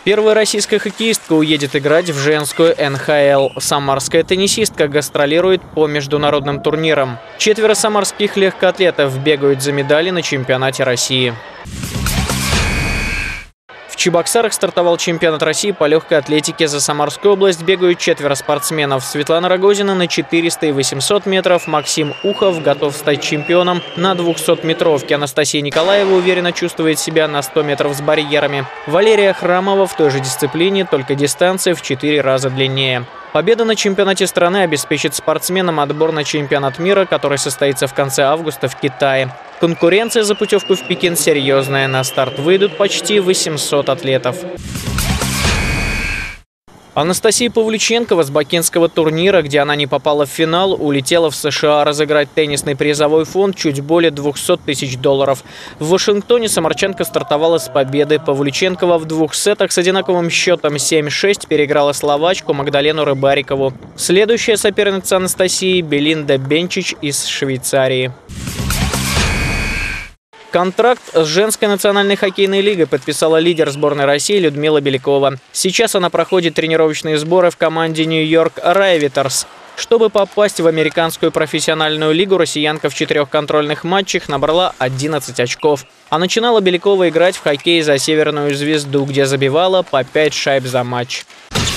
Первая российская хоккеистка уедет играть в женскую НХЛ. Самарская теннисистка гастролирует по международным турнирам. 4 самарских легкоатлетов бегают за медали на чемпионате России. В Чебоксарах стартовал чемпионат России по легкой атлетике. За Самарскую область бегают 4 спортсменов. Светлана Рогозина на 400 и 800 метров. Максим Ухов готов стать чемпионом на 200-метровке. Анастасия Николаева уверенно чувствует себя на 100 метров с барьерами. Валерия Храмова в той же дисциплине, только дистанция в 4 раза длиннее. Победа на чемпионате страны обеспечит спортсменам отбор на чемпионат мира, который состоится в конце августа в Китае. Конкуренция за путевку в Пекин серьезная. На старт выйдут почти 800 атлетов. Анастасия Павлюченкова с бакинского турнира, где она не попала в финал, улетела в США разыграть теннисный призовой фонд чуть более $200 тысяч. В Вашингтоне самарчанка стартовала с победы. Павлюченкова в 2 сетах с одинаковым счетом 7-6 переиграла словачку Магдалену Рыбарикову. Следующая соперница Анастасии – Белинда Бенчич из Швейцарии. Контракт с женской национальной хоккейной лигой подписала лидер сборной России Людмила Белякова. Сейчас она проходит тренировочные сборы в команде Нью-Йорк Райветерс. Чтобы попасть в американскую профессиональную лигу, россиянка в 4 контрольных матчах набрала 11 очков. А начинала Белякова играть в хоккей за Северную Звезду, где забивала по 5 шайб за матч.